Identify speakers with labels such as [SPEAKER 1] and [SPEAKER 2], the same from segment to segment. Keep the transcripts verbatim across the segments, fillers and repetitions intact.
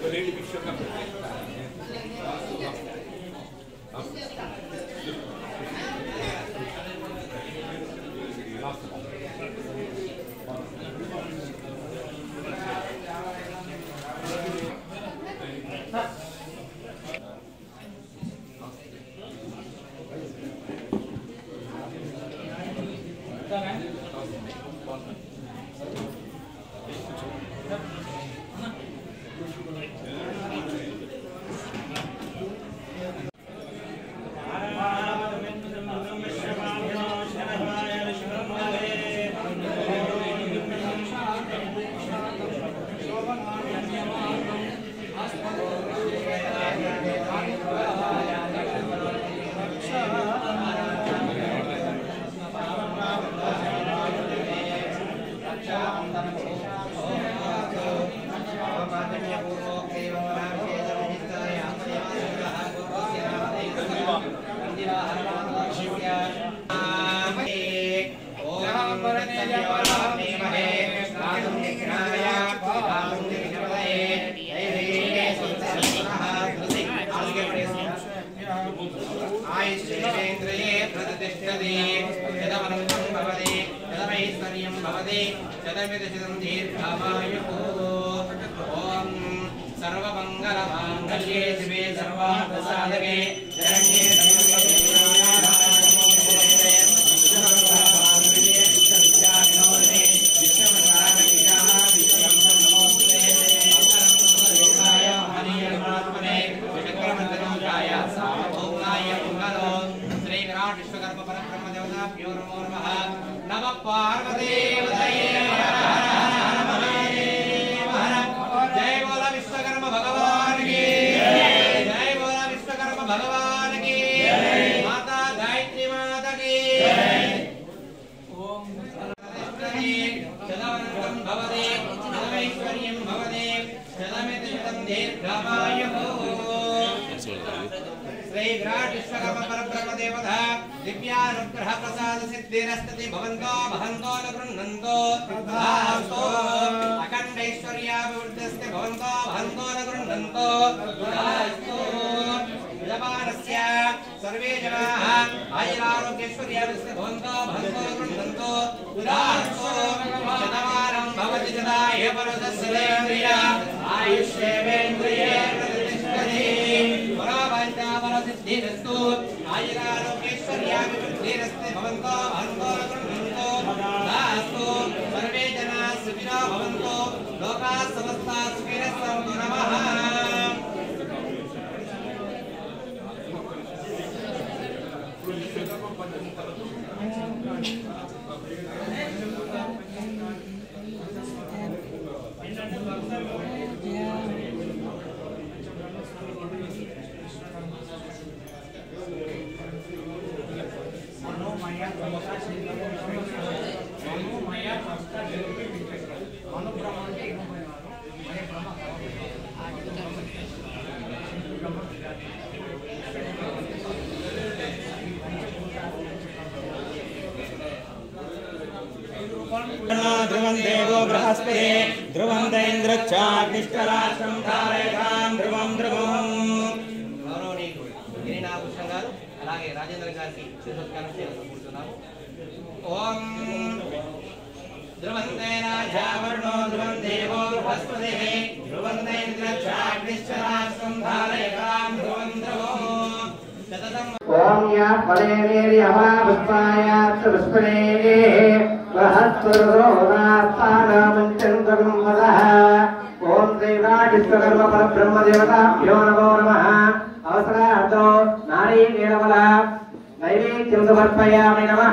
[SPEAKER 1] सर्वमंगलमांगल्ये शिवे सर्वार्थसाधके शरण्ये विश्वकर्म परब्रह्म देवताभ्यो नमो नमः। नमः पार्वती पतये जय बोला विश्वकर्म भगवान की जय बोला विश्वकर्म भगवान की माता गायत्री माता की ओम सदावनंतं भवते सदैश्वर्यं भवते सदामितं दीर्घायुः श्री विराट विश्वकर्म परब्रह्म देवता दिव्यानुग्रह प्रसाद सिद्धिरस्तति भवन्तो भवन्तो न गृह्णन्तो तथास्तु अखण्ड ऐश्वर्याभिवृद्धिस्ते भवन्तो भवन्तो न गृह्णन्तो तथास्तु यजमानस्य सर्वे जनाः आयुरारोग्यैश्वर्याभिवृद्धिस्ते भवन्तो भवन्तो न गृह्णन्तो तथास्तु शतमानं भवति तदाय परदस्येन्द्रिय आयुष्येवेन्द्रिये प्रतिष्ठति सिद्धिरस्तु आयुरारोग्यैश्वर्याभिवृद्धिरस्ते भवन्तो भवन्तो न गृह्णन्तो तथास्तु सर्वे जनाः सुखिनो भवन्तु लोकाः समस्ताः सुखिनः सन्तु नमः। ध्रुवं देवो बृहस्पति ध्रुवं दैन्द्रच्चाग्निष्टराष्ट्रं धारयतां ध्रुवं ध्रुवं गौरवनीయులు గిరినాభూషణ గారు అలాగే రాజేంద్ర గారికి శుభోత్కారం చేస్తున్నాము। ఓం ధ్రువంతే రాజావర్ణో ధ్రువం దేవో బృహస్పతిః ధ్రువం दैन्द्रच्चाग्निष्टराष्ट्रं धारयतां ध्रुवं ध्रुवं ओम या फलेर्यवा पुष्पायात् पुष्पणेः बृहस्पतिर्गोदास्तानामञ्चन्तकं वदः। ओम श्री विराट विश्वकर्म परब्रह्म देवताभ्यो नमो नमः। अवसरार्थो नारीकेलफल नैवेद्यं समर्पयामि नमः।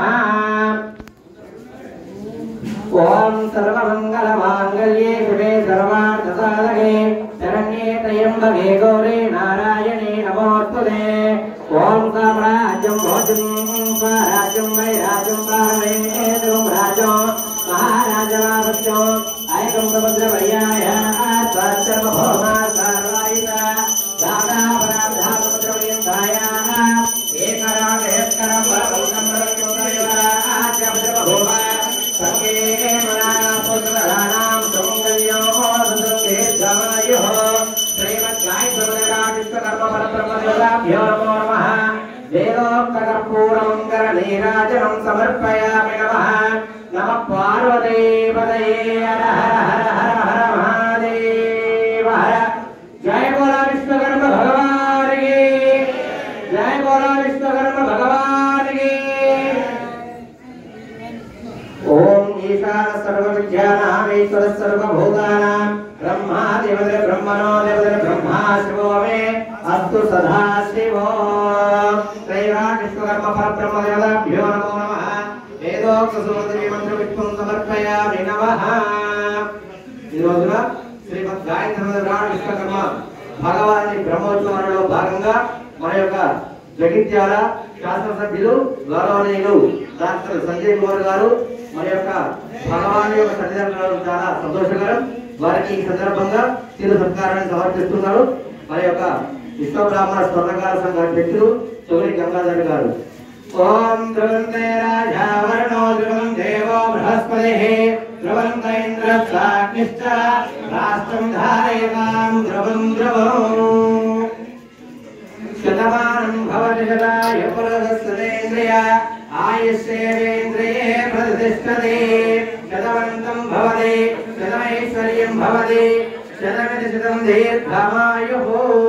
[SPEAKER 1] ओम सर्वमंगलमांगल्ये शिवे सर्वार्थसाधके शरण्ये त्र्यंबके गौरी नारायणे नमोस्तुते। ओम साम्राज्यं भोजं स्वराज्यं वैराज्यं प्राणेन्द्रं राजो महाराजलाभ्यो ऐकं समुद्रपर्याय सर्वभौमा सर्वायुधा दादापराधासमुद्रपर्यन्ताय एकरागेश्वरं वरपुत्रं वरपुत्रयोराज्यभद्रभूमा सर्वे मनानां पुत्रधानां सुमङ्गल्यो दीर्घमायुः श्री देवताभ्यो नमो नमः वेदोक्तकर्पूरमङ्गलनीराजनं समर्पयामि नमः नमः पार्वतीपतये हर हर हर हर महादेव हर जय बोला विश्वकर्मा भगवान की जय बोला विश्वकर्मा भगवान की ओम ईशान सर्वविद्यानामीश्वर सर्वभूतानां ब्रह्मा देवते ब्रह्मणो देवते ब्रह्मा शिवो मे अस्तु सदा शिवो त्रैराट विश्वकर्मा परब्रह्म देवताभ्यो नमो नमः वेदोक्त सूत्रवी मंत्र विष्णुं समर्पयामि नमः ఈ రోజున శ్రీమద్ గాయత్రి విశ్వకర్మ భగవాని బ్రహ్మోత్సవంలో భాగంగా మన యొక్క జగిత్యాల శాసనసభ్యులు గౌరవనీయులు డాక్టర్ సంజయ్ కుమార్ గారు మన యొక్క భగవాన్ యొక్క సన్నిధానం చాలా సంతోషకరం వారికి ఈ సందర్భంగా తీరు సత్కారాన్ని సమర్పిస్తున్నారు మన యొక్క విశ్వ బ్రాహ్మణ స్వర్ణకార సంఘ అధ్యక్షులు చౌరి గంగాధర్ గారు ఓం ధ్రువంతే రాజా వర్ణో ధ్రువం దేవో బృహస్పతిః ధ్రువంత ఇంద్రస్యాగ్నిశ్చ రాష్ట్రం ధారయతాం ధ్రువం ధ్రువం శతమానం భవతి శతాయ పురుషస్యేంద్రియ ఆయుష్యేంద్రియే ప్రతిష్టతే శతవంతం భవతి శతమైశ్వర్యం భవతి శతమితి శతం దీర్ఘమాయుః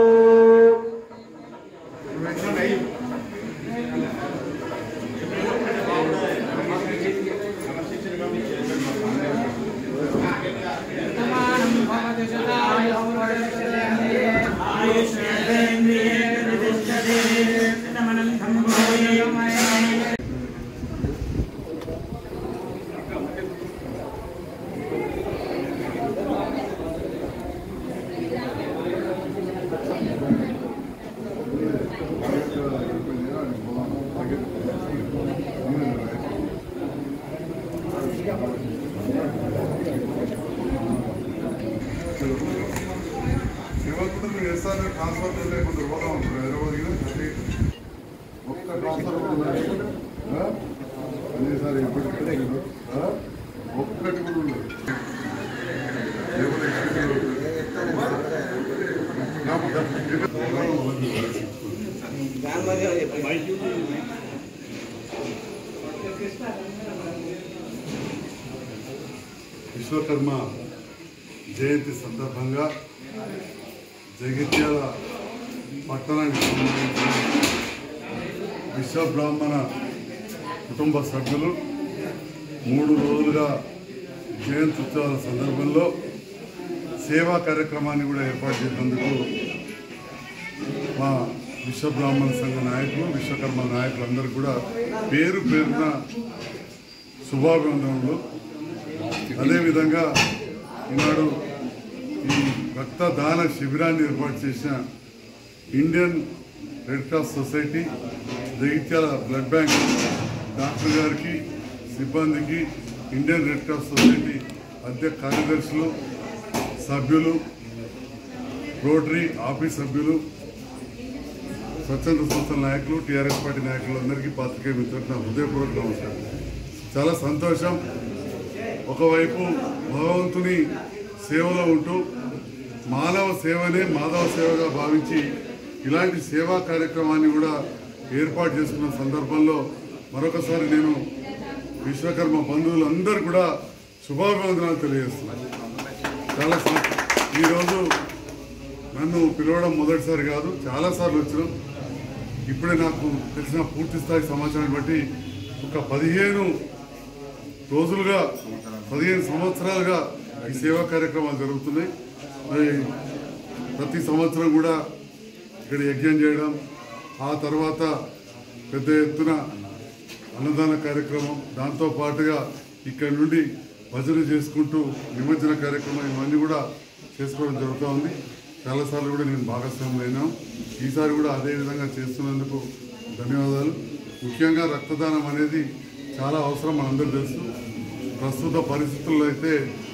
[SPEAKER 2] విశ్వకర్మ జయంతి సందర్భంగా జగిత్యాల పట్టణానికి సంబంధించిన విశ్వ బ్రాహ్మణ కుటుంబ సభ్యులు మూడు రోజులుగా జయంతి ఉత్సవాల సందర్భంలో సేవా కార్యక్రమాన్ని కూడా ఏర్పాటు చేసినందుకు మా విశ్వ బ్రాహ్మణ సంఘ నాయకులు విశ్వకర్మ నాయకులందరూ కూడా పేరు పేరున శుభాభివందనలు. అదేవిధంగా ఈనాడు ఈ రక్తదాన శిబిరాన్ని ఏర్పాటు చేసిన Indian red cross society Jagtial blood bank doctor గారికి సిబ్బందికి ఇండియన్ రెడ్ క్రాస్ సొసైటీ అధ్యక్ష కార్యదర్శులు సభ్యులు రోటరీ ఆఫీస్ సభ్యులు స్వచ్ఛంద సంస్థల నాయకులు టీఆర్ఎస్ పార్టీ నాయకులు అందరికీ పాత్రికేయ మిత్రులకు నా హృదయపూర్వక నమస్కారం. చాలా సంతోషం. ఒకవైపు భగవంతుని సేవలో ఉంటూ మానవ సేవనే మాధవ సేవగా భావించి ఇలాంటి సేవా కార్యక్రమాన్ని కూడా ఏర్పాటు చేసుకున్న సందర్భంలో మరొకసారి నేను విశ్వకర్మ బంధువులందరూ కూడా శుభాభివందనాలు తెలియజేస్తున్నాను. చాలా ఈరోజు నన్ను పిలవడం మొదటిసారి కాదు, చాలాసార్లు వచ్చినాం. ఇప్పుడే నాకు తెలిసిన పూర్తి స్థాయి సమాచారాన్ని బట్టి ఒక పదిహేను రోజులుగా పదిహేను సంవత్సరాలుగా ఈ సేవా కార్యక్రమాలు జరుగుతున్నాయి. మరి ప్రతి సంవత్సరం కూడా ఇక్కడ యజ్ఞం చేయడం, ఆ తర్వాత పెద్ద ఎత్తున అన్నదాన కార్యక్రమం, దాంతోపాటుగా ఇక్కడ నుండి భజన చేసుకుంటూ నిమజ్జన కార్యక్రమం ఇవన్నీ కూడా చేసుకోవడం జరుగుతూ ఉంది. చాలాసార్లు కూడా నేను భాగస్వామ్యం అయినాం. ఈసారి కూడా అదే విధంగా చేస్తున్నందుకు ధన్యవాదాలు. ముఖ్యంగా రక్తదానం అనేది చాలా అవసరం, మనందరూ తెలుసు. ప్రస్తుత పరిస్థితుల్లో అయితే